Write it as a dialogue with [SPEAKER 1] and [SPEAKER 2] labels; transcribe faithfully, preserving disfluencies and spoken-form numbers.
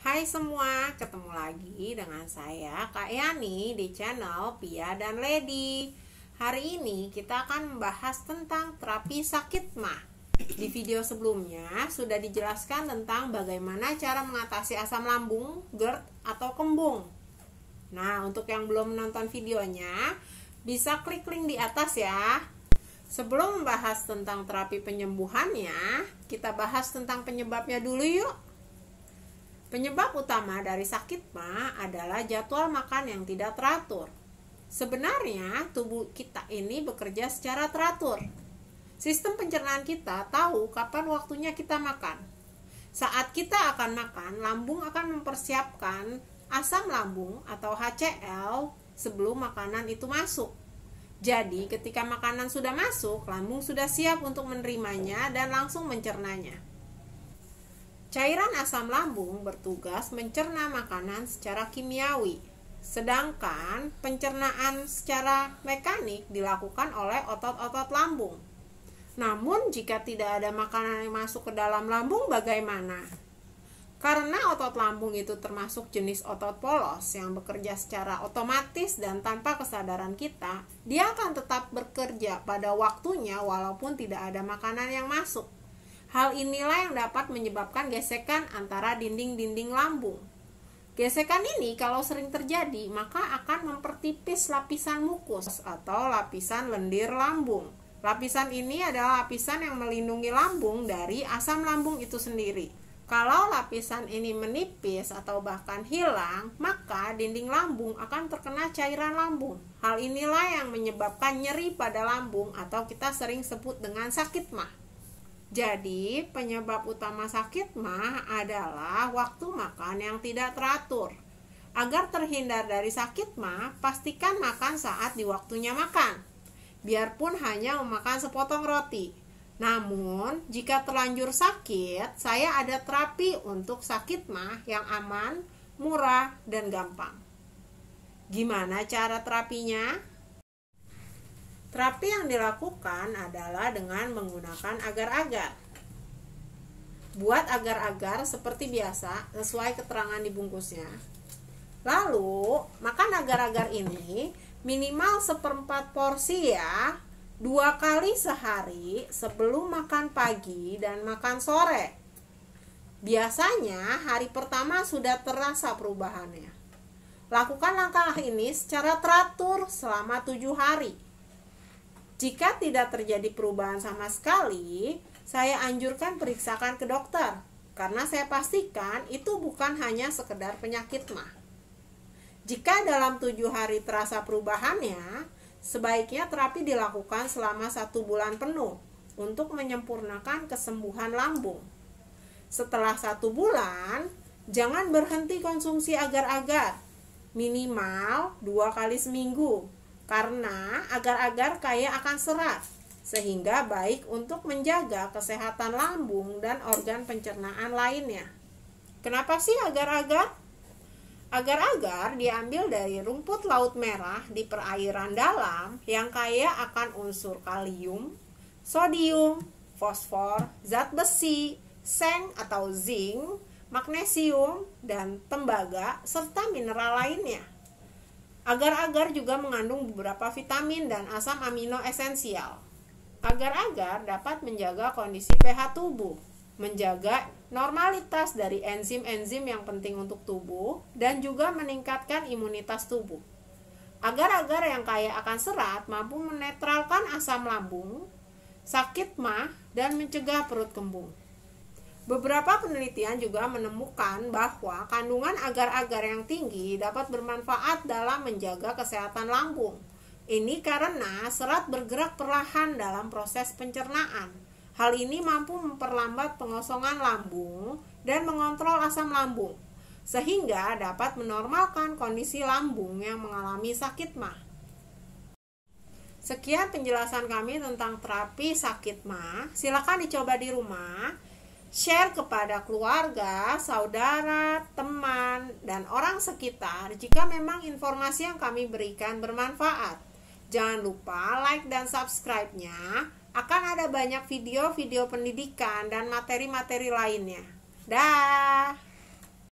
[SPEAKER 1] Hai semua, ketemu lagi dengan saya Kak Yani di channel Pia dan Lady. Hari ini kita akan membahas tentang terapi sakit mah. Di video sebelumnya sudah dijelaskan tentang bagaimana cara mengatasi asam lambung, GERD, atau kembung. Nah, untuk yang belum menonton videonya, bisa klik link di atas ya. Sebelum membahas tentang terapi penyembuhannya, kita bahas tentang penyebabnya dulu yuk. Penyebab utama dari sakit mah adalah jadwal makan yang tidak teratur. Sebenarnya tubuh kita ini bekerja secara teratur. Sistem pencernaan kita tahu kapan waktunya kita makan. Saat kita akan makan, lambung akan mempersiapkan asam lambung atau H C L sebelum makanan itu masuk. Jadi ketika makanan sudah masuk, lambung sudah siap untuk menerimanya dan langsung mencernanya. Cairan asam lambung bertugas mencerna makanan secara kimiawi, sedangkan pencernaan secara mekanik dilakukan oleh otot-otot lambung. Namun jika tidak ada makanan yang masuk ke dalam lambung, bagaimana? Karena otot lambung itu termasuk jenis otot polos yang bekerja secara otomatis dan tanpa kesadaran kita, dia akan tetap bekerja pada waktunya walaupun tidak ada makanan yang masuk. Hal inilah yang dapat menyebabkan gesekan antara dinding-dinding lambung. Gesekan ini kalau sering terjadi, maka akan mempertipis lapisan mukus atau lapisan lendir lambung. Lapisan ini adalah lapisan yang melindungi lambung dari asam lambung itu sendiri. Kalau lapisan ini menipis atau bahkan hilang, maka dinding lambung akan terkena cairan lambung. Hal inilah yang menyebabkan nyeri pada lambung atau kita sering sebut dengan sakit mah. Jadi, penyebab utama sakit mah adalah waktu makan yang tidak teratur. Agar terhindar dari sakit mah, pastikan makan saat di waktunya makan. Biarpun hanya memakan sepotong roti. Namun, jika terlanjur sakit, saya ada terapi untuk sakit mah yang aman, murah, dan gampang. Gimana cara terapinya? Terapi yang dilakukan adalah dengan menggunakan agar-agar. Buat agar-agar seperti biasa, sesuai keterangan di bungkusnya. Lalu, makan agar-agar ini minimal seperempat porsi ya, dua kali sehari sebelum makan pagi dan makan sore. Biasanya hari pertama sudah terasa perubahannya. Lakukan langkah ini secara teratur selama tujuh hari. Jika tidak terjadi perubahan sama sekali, saya anjurkan periksakan ke dokter, karena saya pastikan itu bukan hanya sekedar penyakit mah. Jika dalam tujuh hari terasa perubahannya, sebaiknya terapi dilakukan selama satu bulan penuh untuk menyempurnakan kesembuhan lambung. Setelah satu bulan, jangan berhenti konsumsi agar-agar, minimal dua kali seminggu. Karena agar-agar kaya akan serat, sehingga baik untuk menjaga kesehatan lambung dan organ pencernaan lainnya. Kenapa sih agar-agar? Agar-agar diambil dari rumput laut merah di perairan dalam yang kaya akan unsur kalium, sodium, fosfor, zat besi, seng atau zinc, magnesium, dan tembaga, serta mineral lainnya. Agar-agar juga mengandung beberapa vitamin dan asam amino esensial. Agar-agar dapat menjaga kondisi pH tubuh, menjaga normalitas dari enzim-enzim yang penting untuk tubuh, dan juga meningkatkan imunitas tubuh. Agar-agar yang kaya akan serat mampu menetralkan asam lambung, sakit mah, dan mencegah perut kembung. Beberapa penelitian juga menemukan bahwa kandungan agar-agar yang tinggi dapat bermanfaat dalam menjaga kesehatan lambung. Ini karena serat bergerak perlahan dalam proses pencernaan. Hal ini mampu memperlambat pengosongan lambung dan mengontrol asam lambung, sehingga dapat menormalkan kondisi lambung yang mengalami sakit mah. Sekian penjelasan kami tentang terapi sakit mah. Silakan dicoba di rumah. Share kepada keluarga, saudara, teman, dan orang sekitar jika memang informasi yang kami berikan bermanfaat. Jangan lupa like dan subscribe-nya. Akan ada banyak video-video pendidikan dan materi-materi lainnya. Dah.